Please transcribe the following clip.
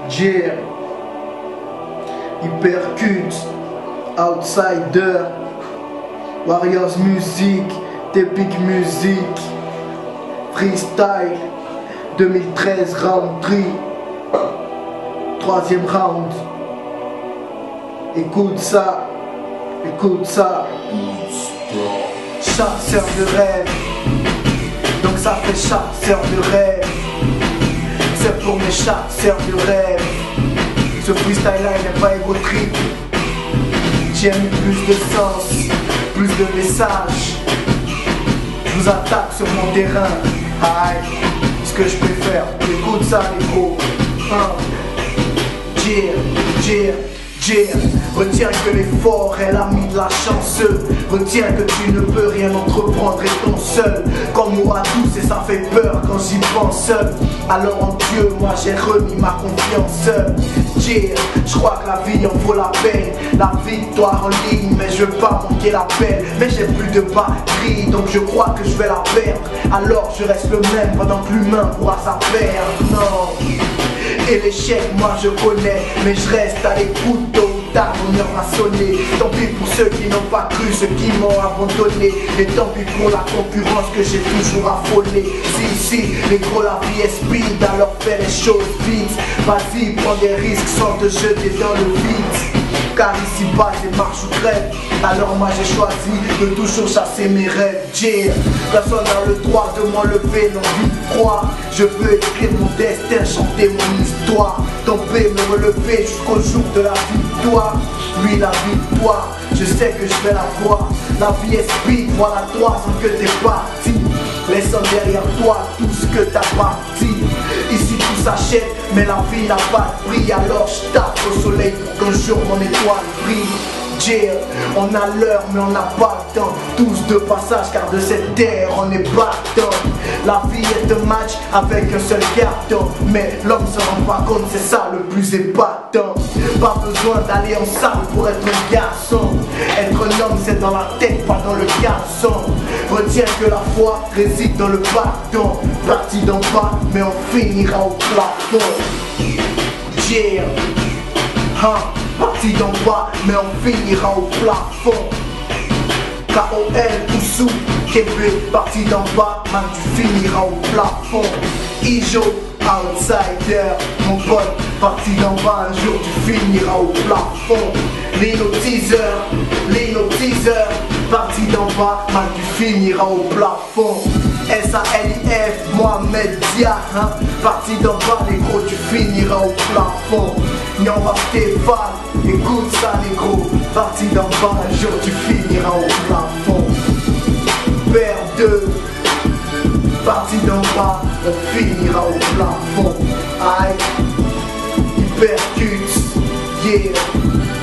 Yeah, Hypercute, Outsider, Warriors Music, Tepic Music, Freestyle, 2013 round 3, troisième round. Écoute ça, écoute ça. Chasseur de rêve, donc ça fait chasseur de rêve. C'est pour mes chasseurs de rêve. Ce freestyle là il n'est pas égo trip. J'ai mis plus de sens, plus de messages. Je vous attaque sur mon terrain. Aïe, ce que je préfère. Écoute ça les gros. Retiens que l'effort est l'ami de la chanceux. Retiens que tu ne peux rien entreprendre étant seul. Comme moi tous et ça fait peur quand j'y pense seul. Alors en Dieu moi j'ai remis ma confiance. Je crois que la vie en vaut la peine. La victoire en ligne mais je veux pas manquer l'appel. Mais j'ai plus de batterie donc je crois que je vais la perdre. Alors je reste le même pendant que l'humain pourra sa perdre. Non. Et l'échec moi je connais, mais je reste à l'écoute, tôt ou tard mon heure va sonner. Tant pis pour ceux qui n'ont pas cru, ceux qui m'ont abandonné. Et tant pis pour la concurrence que j'ai toujours affolée. Si, les gros la vie est speed, alors fais les choses vite. Vas-y, prends des risques sans te jeter dans le vide. Car ici-bas c'est marche ou crève. Alors moi j'ai choisi de toujours chasser mes rêves. Personne n'a le droit de m'enlever l'envie de croire. Je veux écrire mon destin, chanter mon histoire. Tomber, me relever jusqu'au jour de la victoire. Oui la victoire, je sais que je vais la voir. La vie est speed, voilà toi sans que t'es parti. Laissant derrière toi tout ce que t'as parti. Ici tout s'achète, mais la vie n'a pas de prix. Alors je tape au soleil pour qu'un jour mon étoile brille. On a l'heure mais on n'a pas le temps. Tous de passage car de cette terre on est battant. La vie est un match avec un seul carton. Mais l'homme se rend pas compte, c'est ça le plus épatant. Pas besoin d'aller en salle pour être un garçon. Être un homme c'est dans la tête, pas dans le garçon. Retiens que la foi réside dans le pardon. Parti d'en bas mais on finira au plafond. Parti d'en bas, mais on finira au plafond. K.O.L. Oussou, Québec, parti d'en bas, man tu finiras au plafond. Ijo, Outsider, mon pote, parti d'en bas, un jour tu finiras au plafond. Lino Teaser, parti d'en bas, man tu finiras au plafond. S.A.L.I.F, Mohamed Dia, parti d'en bas, les gros, tu finiras au plafond. Nyamba Stéphane, écoute ça les gros, parti d'en bas, un jour tu finiras au plafond. Père 2, parti d'en bas, on finira au plafond. Aïe, Hypercute, yeah.